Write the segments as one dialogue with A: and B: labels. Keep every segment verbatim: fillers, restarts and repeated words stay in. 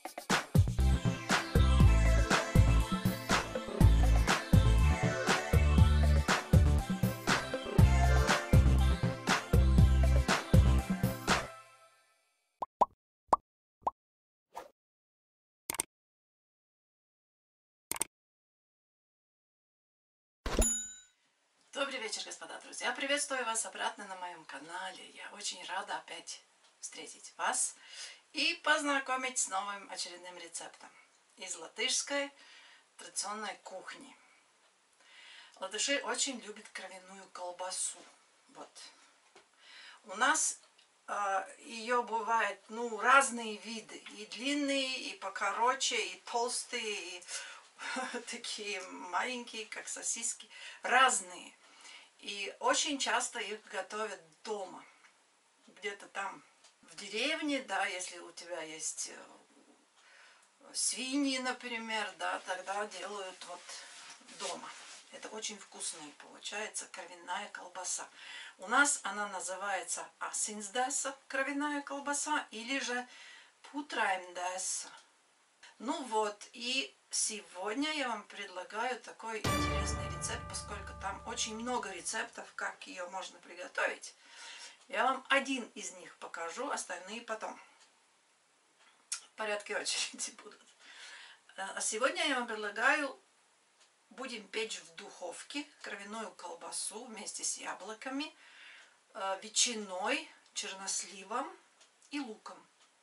A: Добрый вечер, господа друзья! Приветствую вас обратно на моем канале. Я очень рада опять встретить вас и познакомить с новым очередным рецептом из латышской традиционной кухни. Латыши очень любят кровяную колбасу. Вот. У нас э, ее бывает ну, разные виды. И длинные, и покороче, и толстые, и такие маленькие, как сосиски. Разные. И очень часто их готовят дома, где-то там в деревне, да, если у тебя есть свиньи, например, да, тогда делают вот дома. Это очень вкусная получается кровяная колбаса. У нас она называется асинсдеса, кровяная колбаса, или же путраимдеса. Ну вот, и сегодня я вам предлагаю такой интересный рецепт, поскольку там очень много рецептов, как ее можно приготовить. Я вам один из них покажу, остальные потом. В порядке очереди будут. А сегодня я вам предлагаю, будем печь в духовке кровяную колбасу вместе с яблоками, ветчиной, черносливом и луком.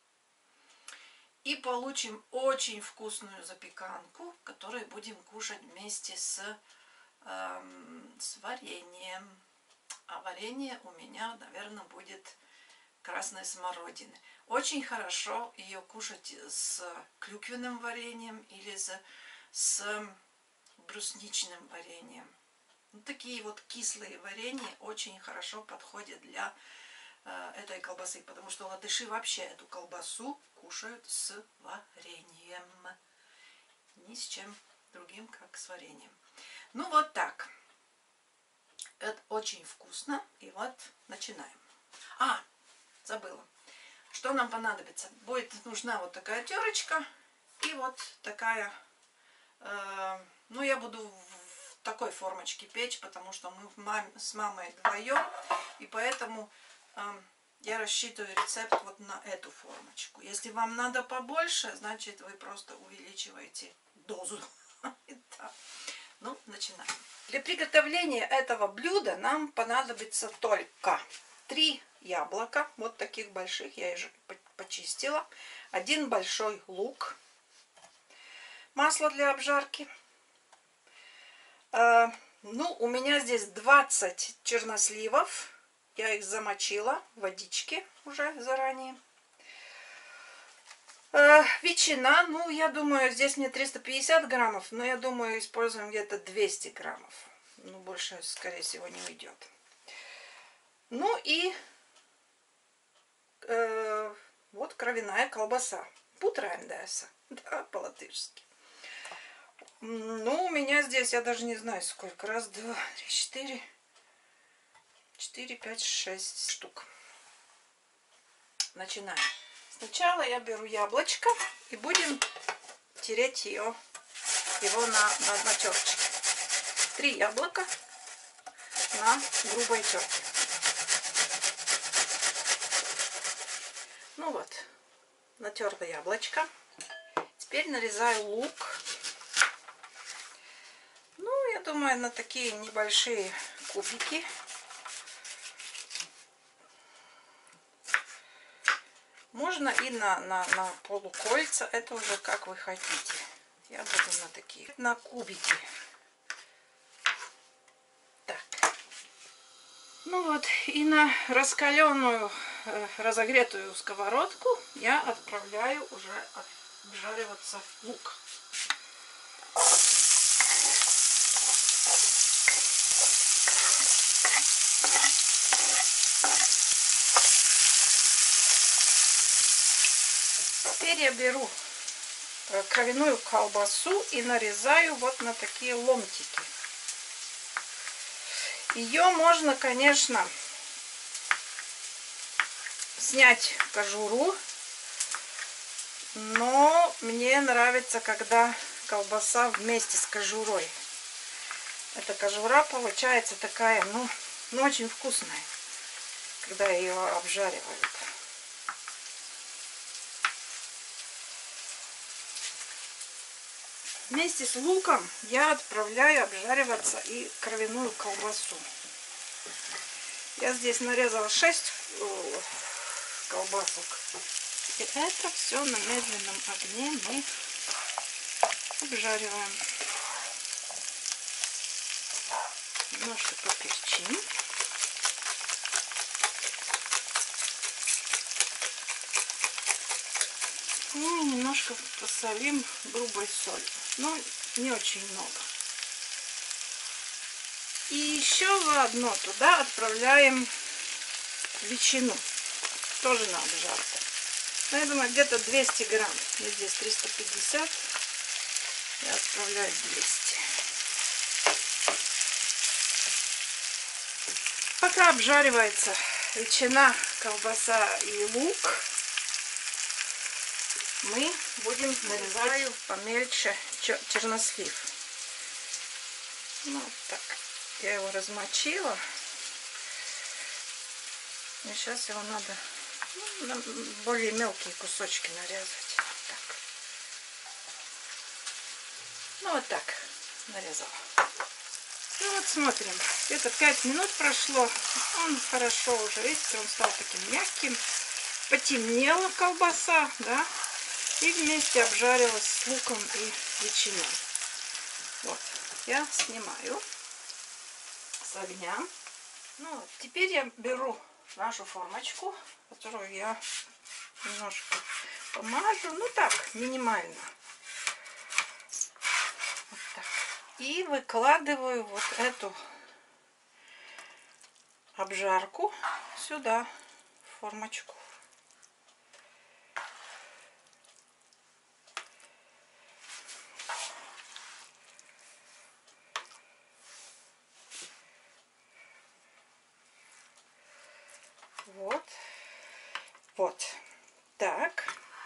A: И получим очень вкусную запеканку, которую будем кушать вместе с, эм, с вареньем. А варенье у меня, наверное, будет красной смородины. Очень хорошо ее кушать с клюквенным вареньем или с, с брусничным вареньем. Вот такие вот кислые варенья очень хорошо подходят для этой колбасы, потому что латыши вообще эту колбасу кушают с вареньем, ни с чем другим, как с вареньем. Ну вот так. Это очень вкусно. И вот начинаем. А, забыла. Что нам понадобится? Будет нужна вот такая терочка и вот такая, э, ну я буду в такой формочке печь, потому что мы мам, с мамой вдвоем, и поэтому я рассчитываю рецепт вот на эту формочку. Если вам надо побольше, значит вы просто увеличиваете дозу. Ну, начинаем. Для приготовления этого блюда нам понадобится только три яблока, вот таких больших, я уже почистила, один большой лук, масло для обжарки. Ну, у меня здесь двадцать черносливов. Я их замочила в водичке уже заранее. Э, ветчина, ну, я думаю, здесь мне триста пятьдесят граммов, но я думаю, используем где-то двести граммов. Ну, больше, скорее всего, не уйдет. Ну и э, вот кровяная колбаса. Путраимдеса, да, по-латышски. Ну, у меня здесь, я даже не знаю сколько. Раз, два, три, четыре... четыре, пять, шесть штук. Начинаем. Сначала я беру яблочко и будем тереть ее, его на, на, на терочке. Три яблока на грубой терке. Ну вот, натерла яблочко. Теперь нарезаю лук. Ну, я думаю, на такие небольшие кубики. Можно и на, на, на полукольца, это уже как вы хотите. Я буду на такие, на кубики. Так. Ну вот, и на раскаленную, разогретую сковородку я отправляю уже обжариваться лук. Теперь я беру кровяную колбасу и нарезаю вот на такие ломтики. Ее можно, конечно, снять кожуру, но мне нравится, когда колбаса вместе с кожурой. Эта кожура получается такая, ну, ну очень вкусная, когда ее обжаривают. Вместе с луком я отправляю обжариваться и кровяную колбасу. Я здесь нарезала шесть колбасок. И это все на медленном огне мы обжариваем. Немножко поперчим. И немножко посолим грубой солью. Но не очень много. И еще заодно туда отправляем ветчину. Тоже на обжарку. Ну, я думаю, где-то двести грамм. Я здесь триста пятьдесят. Я отправляю двести. Пока обжаривается ветчина, колбаса и лук, мы будем нарезать помельче чернослив. Ну, вот так. Я его размочила. И сейчас его надо, ну, на более мелкие кусочки нарезать. Так. Ну, вот так нарезала. Ну, вот смотрим. Где-то пять минут прошло. Он хорошо уже, видите, он стал таким мягким. Потемнела колбаса, да. И вместе обжарилась с луком и ветчиной. Вот. Я снимаю с огня. Ну, теперь я беру нашу формочку, которую я немножко помажу. Ну так, минимально. Вот так. И выкладываю вот эту обжарку сюда, в формочку. Вот. Вот. Так.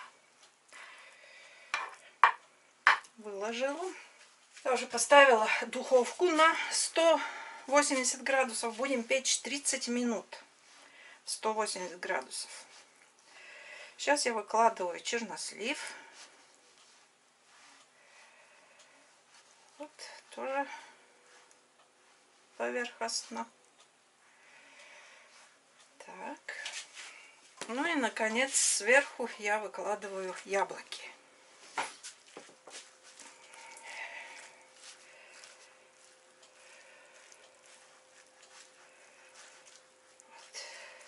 A: Выложила. Я уже поставила духовку на сто восемьдесят градусов. Будем печь тридцать минут. сто восемьдесят градусов. Сейчас я выкладываю чернослив. Вот. Тоже поверхностно. Так. Ну и, наконец, сверху я выкладываю яблоки. Вот.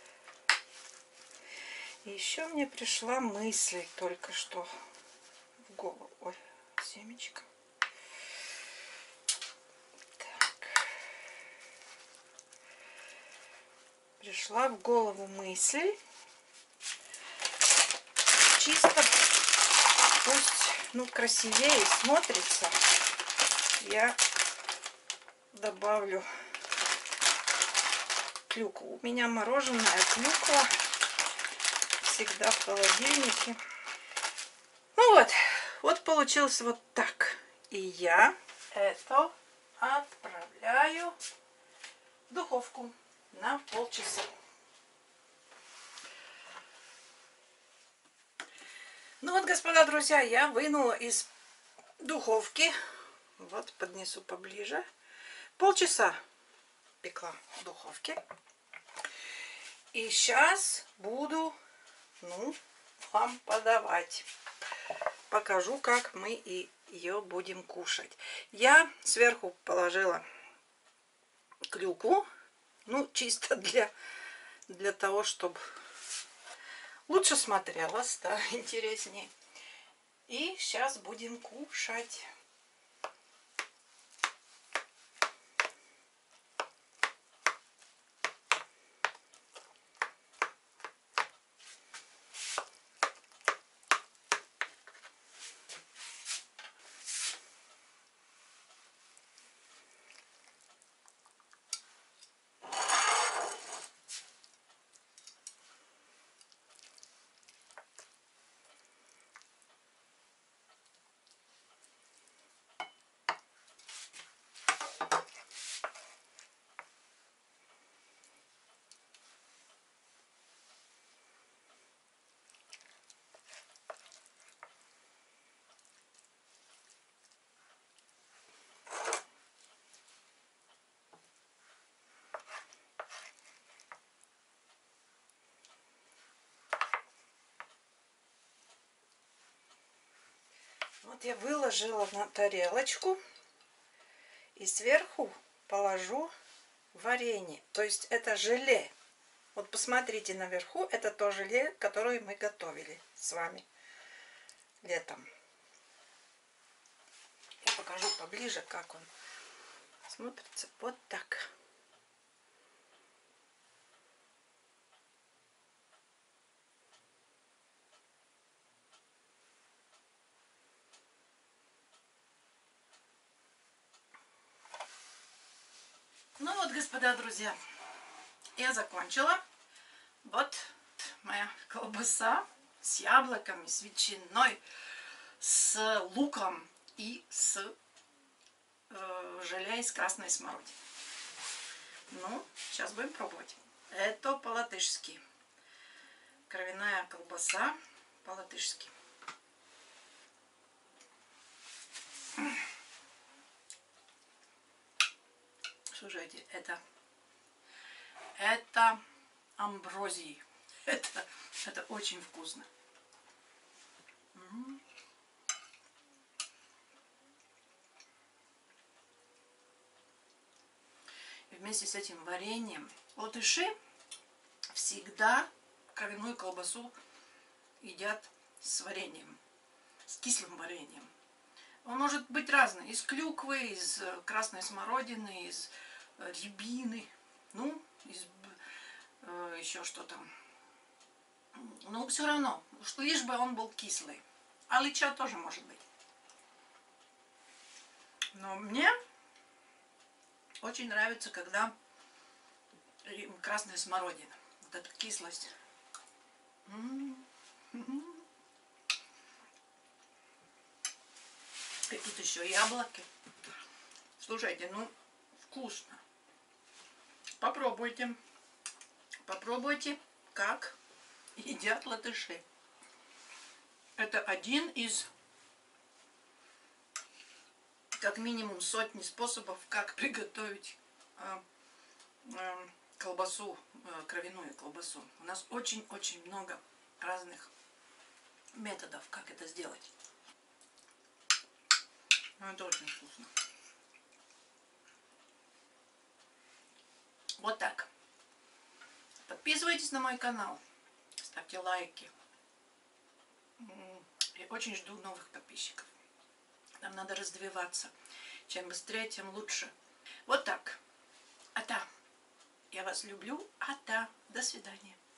A: И еще мне пришла мысль только что в голову. Ой, семечко. Так. Пришла в голову мысль. Чисто пусть, ну, красивее смотрится, я добавлю клюкву. У меня мороженая клюква всегда в холодильнике. Ну вот, вот получилось вот так. И я это отправляю в духовку на полчаса. Ну вот, господа друзья, я вынула из духовки. Вот, поднесу поближе. Полчаса пекла в духовке. И сейчас буду, ну, вам подавать. Покажу, как мы и ее будем кушать. Я сверху положила клюкву. Ну, чисто для, для того, чтобы лучше смотрелось, да, интереснее. И сейчас будем кушать. Вот я выложила на тарелочку и сверху положу варенье. То есть это желе. Вот посмотрите наверху, это то желе, которое мы готовили с вами летом. Я покажу поближе, как он смотрится. Вот так. Ну вот, господа друзья, я закончила. Вот моя колбаса с яблоками, с ветчиной, с луком и с э, желе из красной смородины. Ну, сейчас будем пробовать. Это по-латышски. Кровяная колбаса по-латышски. Слушайте, это, это амброзии. Это, это очень вкусно. И вместе с этим вареньем латыши всегда кровяную колбасу едят с вареньем, с кислым вареньем. Он может быть разный. Из клюквы, из красной смородины, из рябины, ну, из э, еще что там. Но все равно, что лишь бы он был кислый. Алыча тоже может быть. Но мне очень нравится, когда красная смородина. Вот эта кислость. И тут еще яблоки. Слушайте, ну, вкусно. Попробуйте. Попробуйте, как едят латыши. Это один из, как минимум, сотни способов, как приготовить э, э, колбасу, э, кровяную колбасу. У нас очень-очень много разных методов, как это сделать. Но это очень вкусно. Вот так. Подписывайтесь на мой канал, ставьте лайки. Я очень жду новых подписчиков. Нам надо развиваться. Чем быстрее, тем лучше. Вот так. А-та. Я вас люблю. А-та. До свидания.